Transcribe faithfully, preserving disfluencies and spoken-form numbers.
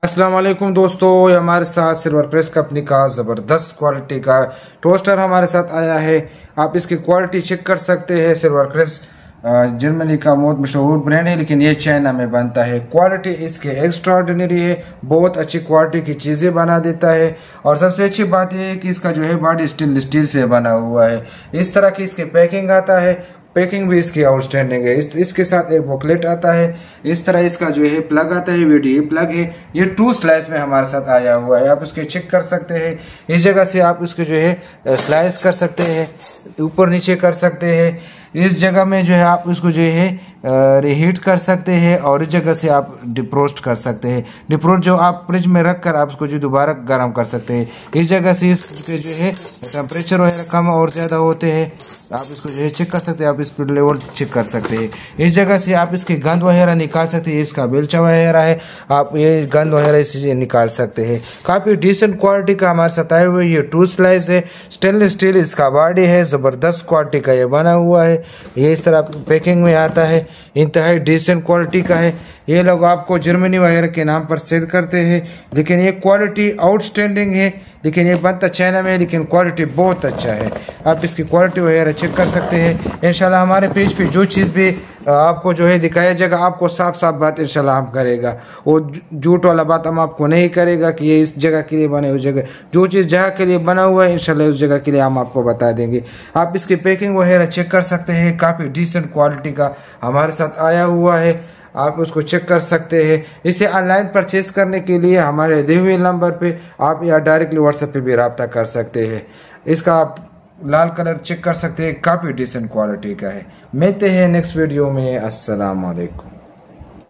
अस्सलाम वालेकुम दोस्तों, ये हमारे साथ सिल्वर प्रेस कंपनी का ज़बरदस्त क्वालिटी का टोस्टर हमारे साथ आया है। आप इसकी क्वालिटी चेक कर सकते हैं। सिल्वर प्रेस जर्मनी का बहुत मशहूर ब्रांड है, लेकिन ये चाइना में बनता है। क्वालिटी इसकी एक्स्ट्राऑर्डिनरी है, बहुत अच्छी क्वालिटी की चीज़ें बना देता है। और सबसे अच्छी बात यह है कि इसका जो है बॉडी स्टील स्टील से बना हुआ है। इस तरह की इसकी पैकिंग आता है, पैकिंग भी इसकी आउटस्टैंडिंग है। इस, इसके साथ एक बुकलेट आता है। इस तरह इसका जो है प्लग आता है, वीडियो प्लग है। ये टू स्लाइस में हमारे साथ आया हुआ है, आप उसके चेक कर सकते हैं। इस जगह से आप उसको जो है स्लाइस कर सकते हैं, ऊपर नीचे कर सकते हैं। इस जगह में जो है आप उसको जो है रीहीट कर सकते हैं, और इस जगह से आप डिप्रोस्ट कर सकते हैं। डिप्रोस्ट जो आप फ्रिज में रख कर आप उसको जो दोबारा गर्म कर सकते हैं। इस जगह से इसके जो है टेम्परेचर वगैरह कम और ज़्यादा होते हैं, आप इसको जो है चेक कर सकते हैं। आप स्पीड लेवल चेक कर सकते हैं। इस जगह से आप इसकी गंद वगैरह निकाल सकते हैं। इसका बेलचा वगैरह है, आप ये गंद वगैरह इससे निकाल सकते हैं। काफ़ी डिसेंट क्वालिटी का हमारे साथ आए हुए। ये टू स्लाइस है, स्टेनलेस स्टील इसका बॉडी है, ज़बरदस्त क्वालिटी का ये बना हुआ है। ये इस तरह पैकिंग में आता है, इंतहाई डिसेंट क्वालिटी का है। ये लोग आपको जर्मनी वगैरह के नाम पर सेल करते हैं, लेकिन ये क्वालिटी आउटस्टैंडिंग है। लेकिन ये बनता चाइना में, लेकिन क्वालिटी बहुत अच्छा है। आप इसकी क्वालिटी वगैरह चेक कर सकते हैं। इंशाल्लाह हमारे पेज पे जो चीज़ भी आपको जो है दिखाया जाएगा, आपको साफ साफ बात इंशाल्लाह हम करेगा। वो झूठ वाला बात हम आपको नहीं करेगा कि ये इस जगह के लिए बने, उस जगह जो चीज़ जगह के लिए बना हुआ है इंशाल्लाह उस जगह के लिए हम आपको बता देंगे। आप इसकी पैकिंग वगैरह चेक कर सकते हैं। काफ़ी डिसेंट क्वालिटी का हमारे साथ आया हुआ है, आप उसको चेक कर सकते हैं। इसे ऑनलाइन परचेज करने के लिए हमारे दिए हुए नंबर पे आप या डायरेक्टली व्हाट्सएप पे भी रब्ता कर सकते हैं। इसका आप लाल कलर चेक कर सकते हैं, काफ़ी डिसेंट क्वालिटी का है। मिलते हैं नेक्स्ट वीडियो में। अस्सलाम वालेकुम।